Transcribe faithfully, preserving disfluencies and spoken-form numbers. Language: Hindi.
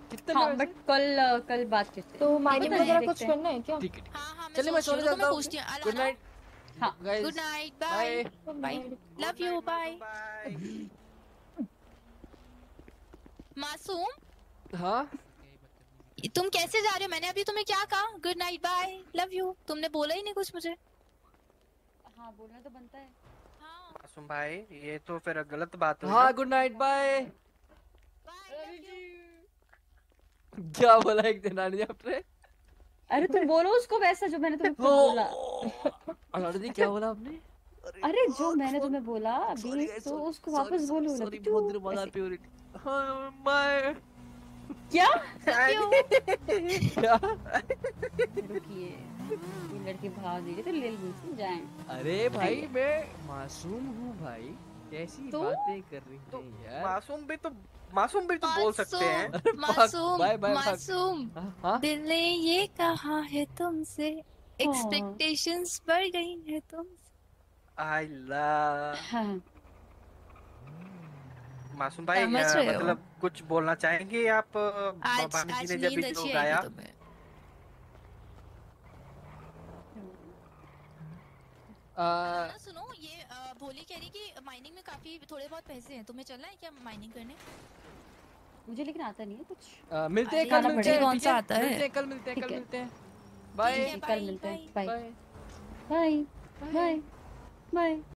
कितने हाँ में बट कल कल बात करते हैं। तो माइनिंग पता नहीं, वगैरह कुछ देखते हैं। करना है क्या? ठीक है ठीक है। हाँ हाँ मैं चलिए मैं सोच रही सोने हूँ, तो मैं चलता हूँ। पूछती हूँ। गुड अलाना, नाइट हाँ good guys. Night, bye bye. Bye, good love you, night bye. मासूम, बाय। मासूम, हाँ तुम कैसे जा रहे हो? मैंने अभी तुम्हें क्या कहा? Good night, bye, love you, तुमने बोला ही नहीं कुछ मुझे। हाँ बोलना तो बनता है। हाँ मासूम भाई, ये तो फिर गलत बात हुई ना। हाँ good night bye. Bye, love you. क्या बोला एक दिन आने आपने? अरे तुम बोलो उसको वैसा जो मैंने तुम्हें फिर बोला। अलाना जी क्या बोला आपने? अरे अरे जो बहुत मैंने बहुत तुम्हें बोला सॉरी अभी गाइस, तो सॉरी उसको सॉरी वापस सॉरी बोलो ना सॉरी, बिट्टू। बहुत दिनों बाद ऐसे आप प्योरिटी। हाँ बाय। क्या? Love you. क्या? रुकिए, ये लड़की भाव दे रही तो ले ली जाए। अरे भाई मैं मासूम हूँ भाई, कैसी तो? बातें कर रही तो हैं यार। मासूम भी तो मासूम भी तो बोल सकते हैं। मासूम, अरे भाग, मासूम, बाय बाय भाग। मासूम, हाँ हाँ? दिल ने ये कहा है तुमसे, हाँ एक्सपेक्टेशंस बढ़ गई है तुमसे। आइला। हाँ। मासूम भाई, समझ अ, रहे हो? मतलब कुछ बोलना चाहेंगे आप? अ, आज भाभी जी आज ने जब भी नींद जो अच्छी आएगी गाया। तुम्हें। आ, अलाना सुनो, ये अ, भोली कह रही कि माइनिंग में काफी थोड़े बहुत पैसे हैं, तुम्हें चलना है क्या माइनिंग करने? मुझे लेकिन आता नहीं है कुछ। आ, मिलते हैं अरे कल, खाना मिलते मुझे पड़ेगा। हैं कौन ठीक सा है, आता मिलते है। हैं कल, मिलते हैं कल, ठीक है, मिलते हैं। ठीक बाय है, ठीक है, कल बाय मिलते हैं। Bye. Bye bye bye bye. Bye bye.